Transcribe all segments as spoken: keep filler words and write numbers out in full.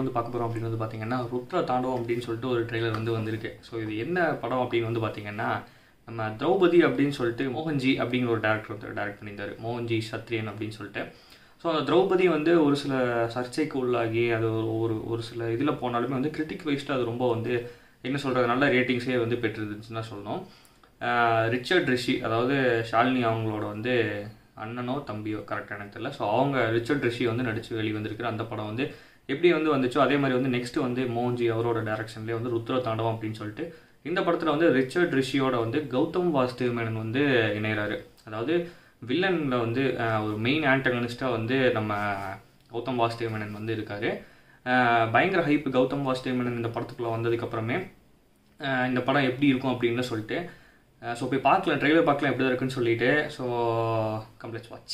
வந்து பார்க்க போகிறோம் அப்படின்னு வந்து பார்த்தீங்கன்னா ருத்ர தாண்டவம் அப்படின்னு சொல்லிட்டு ஒரு ட்ரெய்லர் வந்து வந்திருக்கு. ஸோ இது என்ன படம் அப்படின்னு வந்து பார்த்தீங்கன்னா நம்ம திரௌபதி அப்படின்னு சொல்லிட்டு மோகன்ஜி அப்படிங்கிற ஒரு டேரக்டர் வந்து டேரக்ட் பண்ணியிருந்தார், மோகன்ஜி சத்ரியன் அப்படின்னு சொல்லிட்டு. ஸோ அந்த திரௌபதி வந்து ஒரு சில சர்ச்சைக்கு உள்ளாகி அது ஒரு ஒரு சில இதில் போனாலுமே வந்து கிரிட்டிக் வைஸ்ட்டு அது ரொம்ப வந்து என்ன சொல்கிறது நல்ல ரேட்டிங்ஸே வந்து பெற்றிருந்துச்சுன்னு தான் சொல்லணும். ரிச்சர்ட் ரிஷி, அதாவது ஷாலினி அவங்களோட வந்து அண்ணனோ தம்பியோ கரெக்டாக எனக்கு தெரியல. ஸோ அவங்க ரிச்சர்ட் ரிஷி வந்து நடித்து வெளி வந்திருக்கிற அந்த படம் வந்து எப்படி வந்து வந்துச்சோ அதே மாதிரி வந்து நெக்ஸ்ட்டு வந்து மோகன்ஜி அவரோட டேரக்ஷன்லேயே வந்து ருத்ர தாண்டவம் அப்படின்னு சொல்லிட்டு இந்த படத்தில் வந்து ரிச்சர்ட் ரிஷியோட வந்து கௌதம் வாசுதேவ் மேனன் வந்து இணைகிறாரு. அதாவது வில்லனில் வந்து ஒரு மெயின் ஆன்டகனிஸ்ட்டாக வந்து நம்ம கௌதம் வாசுதேவ் மேனன் வந்து இருக்கார். பயங்கர ஹைப் கௌதம் வாசுதேவ் மேனன் இந்த படத்துக்குள்ளே வந்ததுக்கப்புறமே இந்த படம் எப்படி இருக்கும் அப்படின்னு சொல்லிட்டு ஸோ போய் பார்க்கலாம், ட்ரெய்லர் பார்க்கலாம் எப்படி தான் இருக்குன்னு சொல்லிட்டு. So complete watch.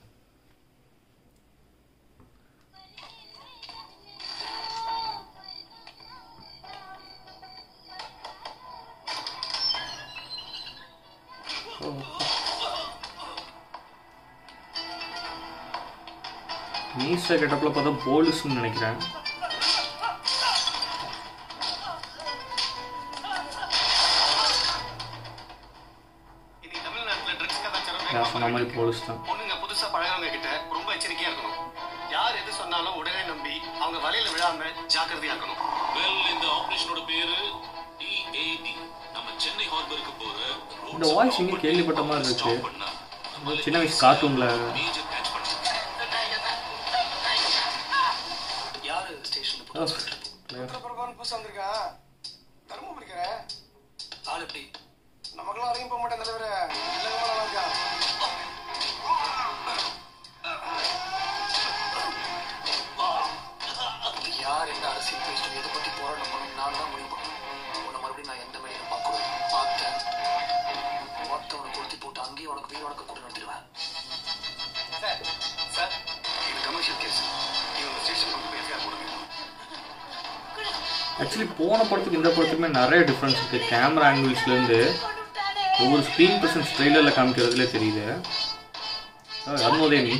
மீசை கெட்டப்பில் பார்த்தா போலீஸ்ன்னு நினைக்கிறேன். சொன்ன மாதிரி போலீஸ் தான். பொண்ணுங்க புதுசா பழகிறவங்க கிட்ட ரொம்ப எச்சரிக்கையா இருக்கணும். யார் எது சொன்னாலும் உடனே நம்பி அவங்க வலையில விழாம ஜாக்கிரதையா இருக்கணும். வெல், இந்த ஆபரேஷனோட பேரு டி ஏ டி. நம்ம சென்னை ஹார்பருக்கு போற இந்த வாய்ஸ் இங்கே கேள்விப்பட்ட மாதிரி இருக்கு. சின்ன வயசு கார்ட்டூன்ல யாரு ஸ்டேஷன்ல புதுசா வந்திருக்கா தர்மபுரிக்கிற ஆள் எப்படி நமக்கெல்லாம் அறியும் போக மாட்டேன் தலைவரே. யார் எந்த அரசியல் பேசும் எதை பத்தி போராட்டம் பண்ணணும் நான் தான் முடிவு பண்ணணும். உன்னை மறுபடியும் நான் எந்த மாதிரி பார்க்குறேன் பார்த்தேன் மொத்தவனை கொளுத்தி போட்டு அங்கேயும் உனக்கு வீடு உனக்கு கூட நடத்திடுவேன். சார் இது கமர்ஷியல் கேஸ், இவங்க ஸ்டேஷன் வந்து எஃப்ஐஆர் கொடுங்க. ஆக்சுவலி போன படத்துக்கு இந்த படத்துக்குமே நிறைய டிஃப்ரென்ஸ் இருக்குது. கேமரா ஆங்கிள்ஸ்லேருந்து ஒவ்வொரு ஸ்க்ரீன் பர்சன்ஸ் ட்ரெய்லரில் காமிக்கிறதுலே தெரியுது. அருணோதய நீ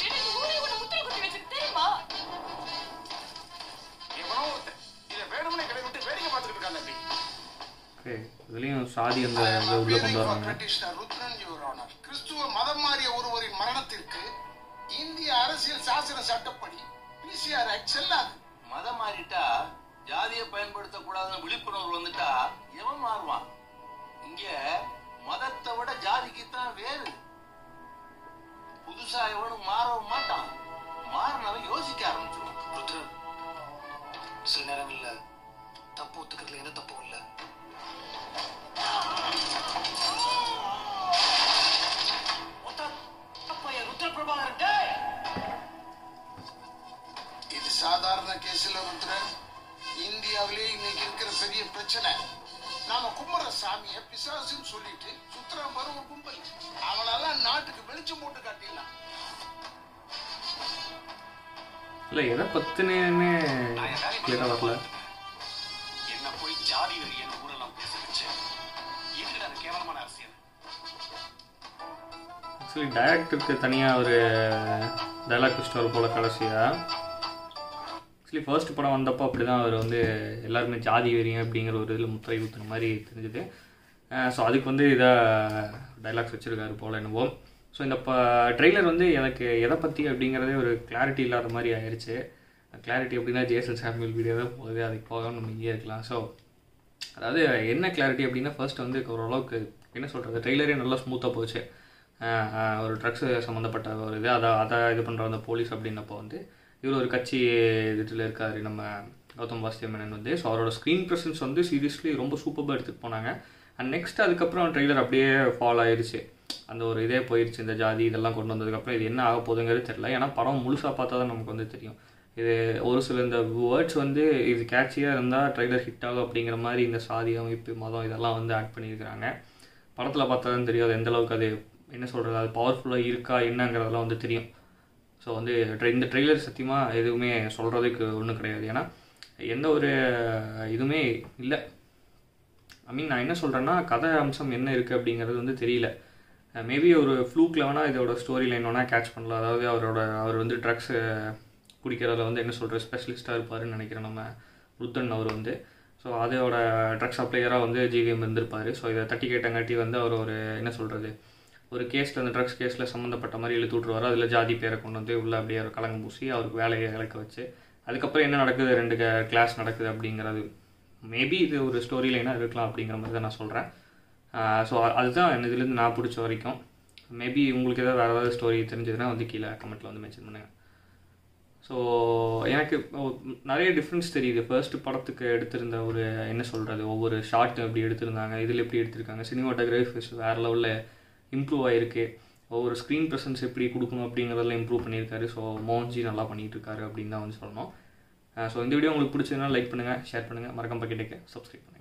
இதுலயும் சாதி அந்த உள்ள கொண்டு வராங்க. கிறிஸ்துவ மதம் மாறிய ஒருவரின் மரணத்திற்கு இந்திய அரசியல் சாசன சட்டப்படி பிசிஆர் ஆக்ட் செல்லாது. மதம் மாறிட்டா ஜாதியை பயன்படுத்த கூடாதுன்னு விழிப்புணர்வு வந்துட்டா எவன் மாறுவான்? இங்க மதத்தை விட ஜாதிக்கு தான் வேறு. புதுசா எவனும் மாறவும் மாட்டான். மாறினவன் யோசிக்க ஆரம்பிச்சிடும். ருத்ரன், சில நேரங்கள்ல தப்பு ஒத்துக்கிறதுல எந்த தப்பும் இல்லை. இது சாதாரண கேஸ்ல ருத்ரன், இந்தியாவிலே இன்னைக்கு இருக்கிற பெரிய பிரச்சனை. நாம கும்பர சாமிய பிசாசுன்னு சொல்லிட்டு சுத்துற பருவ கும்பல் அவனெல்லாம் நாட்டுக்கு வெளிச்சம் போட்டு காட்டிடலாம். இல்ல எதை பத்தினேன்னு கிளியரா வரல. என்ன போய் ஜாதி வெறி என்ன ஊரெல்லாம் பேச வச்சு இதுக்கு அது கேவலமான அரசியல். ஆக்சுவலி டைரக்டருக்கு தனியாக ஒரு டைலாக் ஸ்டோர் போல கடைசியா. ஆக்சுவலி ஃபர்ஸ்ட் படம் வந்தப்போ அப்படி தான் அவர் வந்து எல்லாருமே ஜாதி வெறியும் அப்படிங்கிற ஒரு இதில் முத்திரை ஊற்றுன மாதிரி தெரிஞ்சுது. ஸோ அதுக்கு வந்து இதாக டைலாக்ஸ் வச்சுருக்காரு போல் என்னவோ. ஸோ இந்த ப ட்ரெய்லர் வந்து எனக்கு எதை பற்றி அப்படிங்கிறதே ஒரு கிளாரிட்டி இல்லாத மாதிரி ஆயிடுச்சு. கிளாரிட்டி அப்படின்னா ஜேசன் சாமுவேல் வீடியோ தான் போகுது, அதுக்கு போக நம்ம இங்கே இருக்கலாம். ஸோ அதாவது என்ன கிளாரிட்டி அப்படின்னா ஃபர்ஸ்ட் வந்து ஓரளவுக்கு என்ன சொல்கிறது ட்ரெய்லரே நல்லா ஸ்மூத்தாக போச்சு. ஒரு ட்ரக்ஸு சம்மந்தப்பட்ட ஒரு இது அதை அதை இது பண்ணுற அந்த போலீஸ் அப்படின்னப்போ வந்து இவர் ஒரு கட்சி இதில் இருக்கார் நம்ம கௌதம் வாசுதேவ் மேனன் வந்து. ஸோ அவரோட ஸ்க்ரீன் ப்ரெசன்ஸ் வந்து சீரியஸ்லி ரொம்ப சூப்பராக எடுத்துகிட்டு போனாங்க. அண்ட் நெக்ஸ்ட் அதுக்கப்புறம் ட்ரெய்லர் அப்படியே ஃபாலோ ஆயிடுச்சு. அந்த ஒரு இதே போயிடுச்சு. இந்த ஜாதி இதெல்லாம் கொண்டு வந்ததுக்கப்புறம் இது என்ன ஆக போகுதுங்கிறது தெரியல. ஏன்னா படம் முழுசாக பார்த்தா தான் நமக்கு வந்து தெரியும். இது ஒரு சில இந்த வேர்ட்ஸ் வந்து இது கேட்சியாக இருந்தால் ட்ரெய்லர் ஹிட் ஆகும் அப்படிங்கிற மாதிரி இந்த சாதி அமைப்பு மதம் இதெல்லாம் வந்து ஆட் பண்ணியிருக்கிறாங்க. படத்தில் பார்த்தா தான் தெரியும் அது எந்தளவுக்கு அது என்ன சொல்கிறது அது பவர்ஃபுல்லாக இருக்கா என்னங்கிறதெல்லாம் வந்து தெரியும். ஸோ வந்து இந்த ட்ரெய்லர் சத்தியமாக எதுவுமே சொல்கிறதுக்கு ஒன்றும் கிடையாது. ஏன்னா எந்த ஒரு இதுவுமே இல்லை. ஐ மீன் நான் என்ன சொல்கிறேன்னா கதை அம்சம் என்ன இருக்குது அப்படிங்கிறது வந்து தெரியல. மேபி ஒரு ஃப்ளூக்கில் வேணால் இதோட ஸ்டோரி லைன் வேணால் கேட்ச் பண்ணலாம். அதாவது அவரோட அவர் வந்து ட்ரக்ஸு பிடிக்கிறதுல வந்து என்ன சொல்கிறது ஸ்பெஷலிஸ்ட்டாக இருப்பாருன்னு நினைக்கிறேன் நம்ம ருத்தன் அவர் வந்து. ஸோ அதோட ட்ரக்ஸ் சப்ளையராக வந்து ஜிவிஎம் இருந்திருப்பார். ஸோ இதை தட்டி கேட்டங்காட்டி வந்து அவர் ஒரு என்ன சொல்கிறது ஒரு கேஸில் அந்த ட்ரக்ஸ் கேஸில் சம்மந்தப்பட்ட மாதிரி இழுத்து விட்ருவார். அதில் ஜாதி பேரை கொண்டு வந்து உள்ளே அப்படியே ஒரு கலங்கம் பூசி அவருக்கு வேலையை இழக்க வச்சு அதுக்கப்புறம் என்ன நடக்குது ரெண்டு கிளாஸ் நடக்குது அப்படிங்கிறது மேபி இது ஒரு ஸ்டோரி லைனாக இருக்கலாம் அப்படிங்கிற மாதிரி தான் நான் சொல்கிறேன். ஸோ அதுதான் என்ன இதுலேருந்து நான் பிடிச்ச வரைக்கும். மேபி உங்களுக்கு ஏதாவது வேறு ஏதாவது ஸ்டோரி தெரிஞ்சதுன்னா வந்து கீழே கமெண்ட்டில் வந்து மென்ஷன் பண்ணுங்கள். ஸோ எனக்கு நிறைய டிஃப்ரென்ஸ் தெரியுது. ஃபர்ஸ்ட் படத்துக்கு எடுத்திருந்த ஒரு என்ன சொல்கிறது ஒவ்வொரு ஷார்ட் எப்படி எடுத்திருந்தாங்க, இதில் எப்படி எடுத்திருக்காங்க, சினிமாட்டோகிராஃபிஸ் வேறு லெவலில் இம்ப்ரூவ் ஆகிருக்கு. ஒவ்வொரு ஸ்க்ரீன் ப்ரெசன்ஸ் எப்படி கொடுக்கணும் அப்படிங்கிறதெல்லாம் இம்ப்ரூவ் பண்ணியிருக்காரு. ஸோ மோகன்ஜி நல்லா பண்ணிகிட்டு இருக்காரு அப்படின்னு தான் வந்து சொல்லணும். ஸோ இந்த வீடியோ உங்களுக்கு பிடிச்சதுன்னா லைக் பண்ணுங்கள், ஷேர் பண்ணுங்கள், மறக்காம பக்கெட்டுக்கு சப்ஸ்கிரைப் பண்ணுங்கள்.